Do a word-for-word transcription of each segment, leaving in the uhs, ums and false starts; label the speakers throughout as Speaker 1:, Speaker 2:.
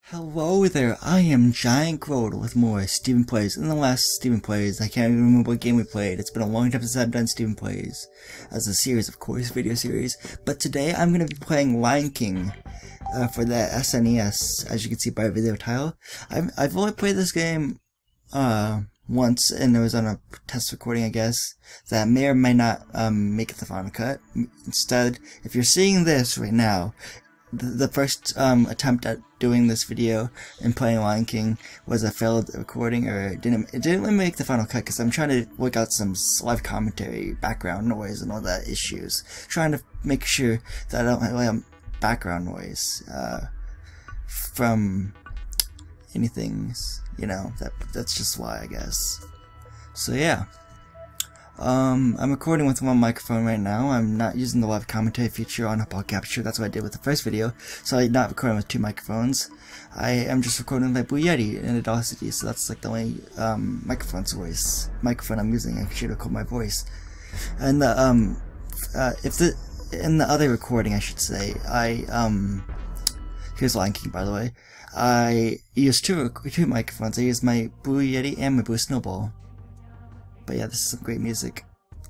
Speaker 1: Hello there, I am Giant Grodd with more Steven Plays. In the last Steven Plays, I can't even remember what game we played. It's been a long time since I've done Steven Plays. As a series, of course, video series. But today, I'm going to be playing Lion King uh, for the S N E S, as you can see by the video title. I've, I've only played this game uh, once, and it was on a test recording, I guess, that may or may not um, make it the final cut. Instead, if you're seeing this right now, the first um, attempt at doing this video and playing Lion King was a failed recording, or it didn't it didn't really make the final cut because I'm trying to work out some live commentary, background noise, and all that issues. Trying to make sure that I don't have like, background noise uh, from anything, you know. That that's just why, I guess. So yeah. Um, I'm recording with one microphone right now. I'm not using the live commentary feature on Hubble Capture. That's what I did with the first video. So I'm not recording with two microphones. I am just recording with my Blue Yeti and Audacity. So that's like the only um, microphone voice microphone I'm using. I should record my voice. And the um, uh, if the in the other recording, I should say, I um, here's Lion King, by the way. I used two two microphones. I used my Blue Yeti and my Blue Snowball. But yeah, this is some great music.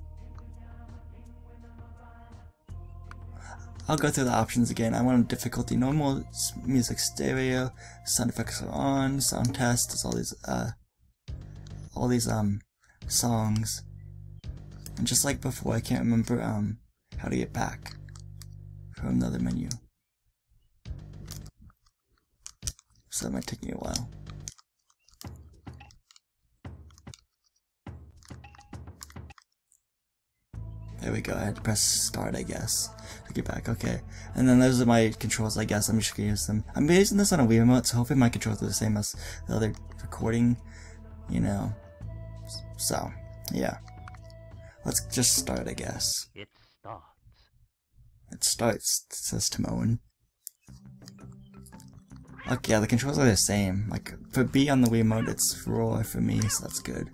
Speaker 1: I'll go through the options again. I want difficulty normal, music stereo, sound effects are on, sound test, there's all these uh all these um songs. And just like before, I can't remember um how to get back from another menu. So that might take me a while. There we go, I had to press start, I guess, to get back. Okay, and then those are my controls, I guess. I'm just gonna use them. I'm using this on a Wii remote, so hopefully my controls are the same as the other recording, you know. So, yeah. Let's just start, I guess.
Speaker 2: It starts.
Speaker 1: It starts, it says Timon. Okay, yeah, the controls are the same. Like, for B on the Wii remote, it's roar for me, so that's good.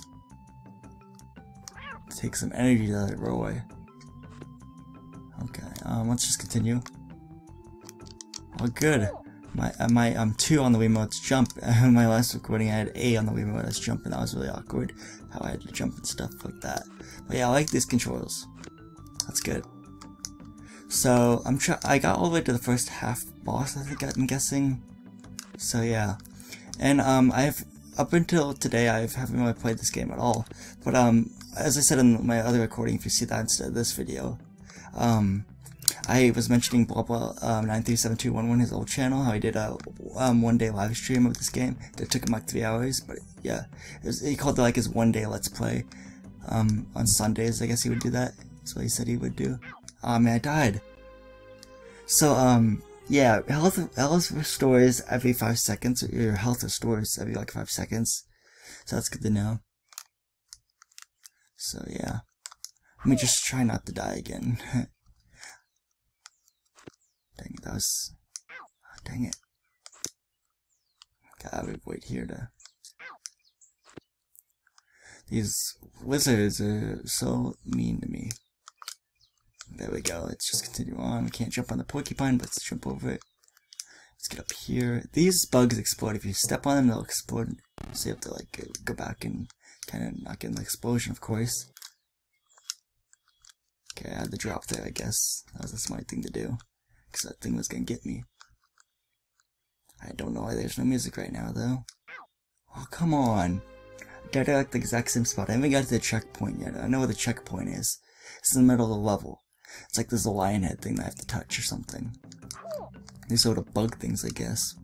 Speaker 1: Take some energy to that Roy. Okay, um, let's just continue. Oh, good. My uh, my um two on the Wiimote's jump. Uh, my last recording, I had A on the Wiimote as jump, and that was really awkward. How I had to jump and stuff like that. But yeah, I like these controls. That's good. So I'm try. I got all the way to the first half boss, I think I'm guessing. So yeah, and um I've. Up until today, I haven't really played this game at all, but um, as I said in my other recording, if you see that instead of this video, um, I was mentioning blah blah um, nine three seven two one one, his old channel, how he did a um, one day live stream of this game. It took him like three hours, but yeah, it was, he called it like his one day let's play. Um, on Sundays, I guess he would do that. That's what he said he would do. Oh man, I died. So um. Yeah, health health restores every five seconds. Or your health restores every like five seconds. So that's good to know. So yeah, let me just try not to die again. Dang it, that was. Oh, dang it. Gotta wait here to. These wizards are so mean to me. There we go, let's just continue on. We can't jump on the porcupine, but let's jump over it. Let's get up here. These bugs explode. If you step on them, they'll explode. So you have to like go back and kind of not get an explosion, of course. Okay, I had to drop there, I guess. That was a smart thing to do. Because that thing was gonna get me. I don't know why there's no music right now, though. Oh, come on. I died at like the exact same spot. I haven't got to the checkpoint yet. I know where the checkpoint is. It's in the middle of the level. It's like there's a lion head thing that I have to touch or something. These sort of bug things, I guess.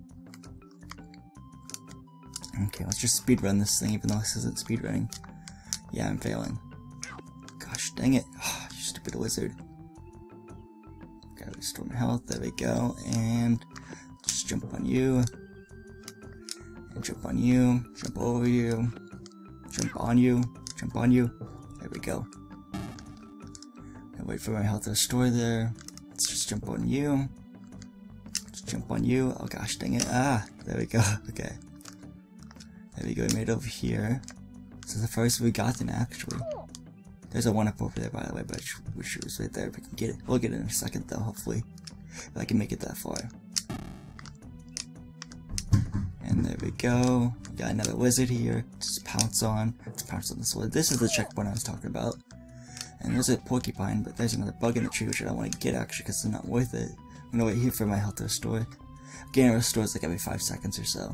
Speaker 1: Okay, let's just speedrun this thing, even though this isn't speedrunning. Yeah, I'm failing. Gosh, dang it. Oh, you stupid wizard. Gotta restore my health. There we go. And just jump on you. And jump on you. Jump over you. Jump on you. Jump on you. There we go. Wait for my health to restore there. Let's just jump on you. Let's jump on you. Oh gosh, dang it. Ah, there we go. Okay. There we go. We made it over here. This is the first we got then, actually. There's a one up over there, by the way, but I wish it was right there if we can get it. We'll get it in a second, though, hopefully. If I can make it that far. And there we go. We got another wizard here. Just pounce on. Let's pounce on this one. This is the checkpoint I was talking about. And there's a porcupine, but there's another bug in the tree which I don't want to get actually because it's not worth it. I'm gonna wait here for my health to restore. Again, it restores like every five seconds or so.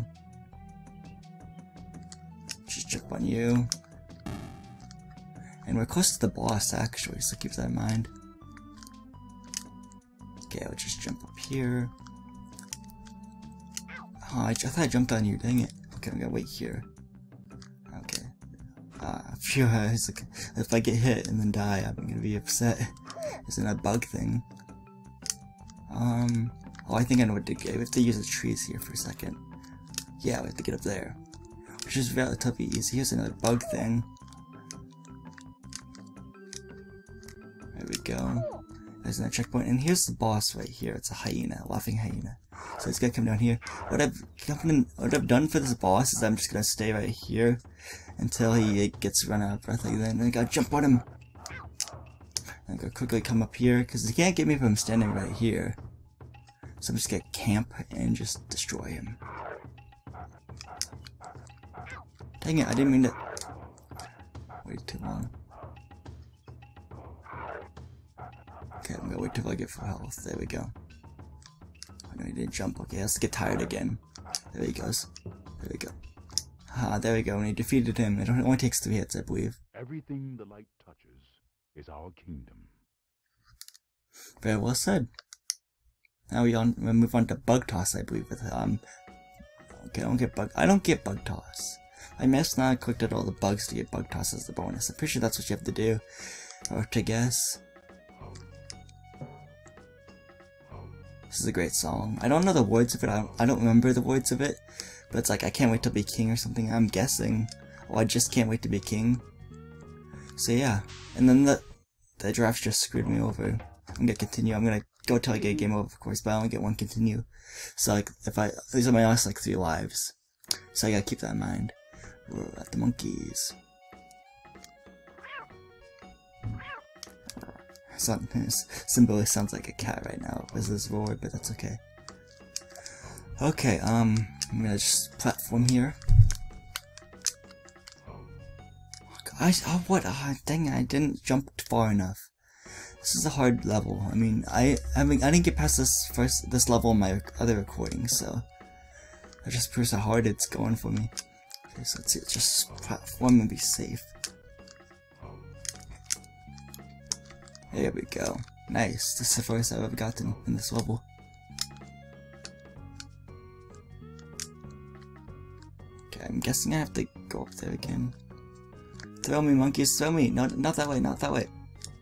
Speaker 1: Just jump on you. And we're close to the boss actually, so keep that in mind. Okay, I'll just jump up here. Oh, I, I thought I jumped on you, dang it. Okay, I'm gonna wait here. Okay. Ah, uh, phew, it's like, if I get hit and then die, I'm gonna be upset. Isn't that a bug thing? Um, oh, I think I know what to get. We have to use the trees here for a second. Yeah, we have to get up there. Which is relatively easy. Here's another bug thing. There we go. There's another checkpoint, and here's the boss right here. It's a hyena, a laughing hyena. So it's gonna come down here. What I've come what I've done for this boss is I'm just gonna stay right here until he gets run out of breath like that. And then I gotta jump on him. And I gotta quickly come up here because he can't get me if I'm standing right here. So I'm just gonna camp and just destroy him. Dang it! I didn't mean to wait too long. Okay, I'm gonna wait till I get full health. There we go. I know he didn't jump. Okay, let's get tired again. There he goes. There we go. Ah, there we go. When he defeated him, it only takes three hits, I believe.
Speaker 2: Everything the light touches is our kingdom.
Speaker 1: Very well said. Now we on we move on to bug toss, I believe. With um. Okay, I don't get bug. I don't get bug toss. I must not have clicked at all the bugs to get bug toss as the bonus. I'm pretty sure that's what you have to do, or to guess. This is a great song. I don't know the words of it. I don't, I don't remember the words of it. But it's like, I can't wait to be king or something. I'm guessing. Oh, I just can't wait to be king. So yeah. And then the, the drafts just screwed me over. I'm gonna continue. I'm gonna go till I get a game over, of course. But I only get one continue. So like, if I, these are my last like three lives. So I gotta keep that in mind. We're at the monkeys. Simba sounds like a cat right now with this roar, but that's okay. Okay, um, I'm gonna just platform here. I, oh, what? Oh, dang it, I didn't jump far enough. This is a hard level. I mean, I, I mean, I didn't get past this first, this level in my other recordings, so that just proves how hard it's going for me. Okay, so let's see, let's just platform and be safe. There we go. Nice. This is the first I've ever gotten in this level. Okay, I'm guessing I have to go up there again. Throw me, monkeys, throw me! No, not that way, not that way.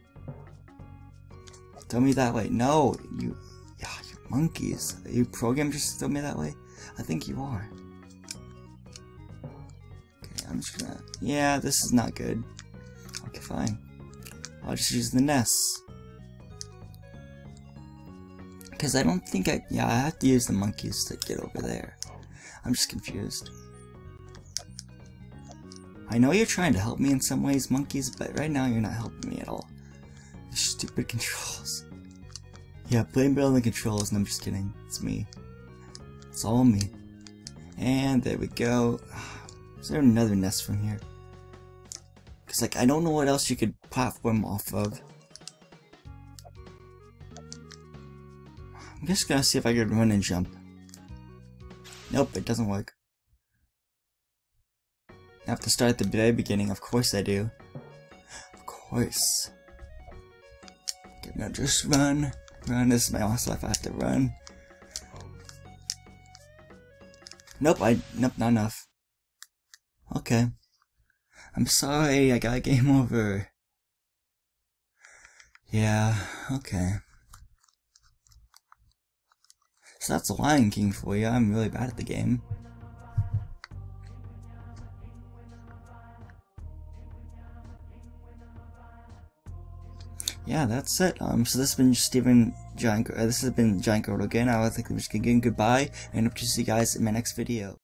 Speaker 1: Throw me that way. No, you, yeah, you monkeys. Are you programmed just to throw me that way? I think you are. Okay, I'm just gonna. Yeah, this is not good. Okay, fine. I'll just use the nests. Because I don't think I... Yeah, I have to use the monkeys to get over there. I'm just confused. I know you're trying to help me in some ways, monkeys, but right now you're not helping me at all. These stupid controls. Yeah, blame it on the controls, and I'm just kidding. It's me. It's all me. And there we go. Is there another nest from here? Cause like I don't know what else you could platform off of. I'm just gonna see if I could run and jump. Nope, it doesn't work. I have to start at the very beginning, of course I do. Of course. Okay, now just run. Run, this is my last life, I have to run. Nope, I, nope, not enough. Okay. I'm sorry, I got game over. Yeah, okay. So that's Lion King for you. I'm really bad at the game. Yeah, that's it. Um, so this has been Steven Giant. Uh, this has been Giant Goat again. I would like to wish you again goodbye, and hope to see you guys in my next video.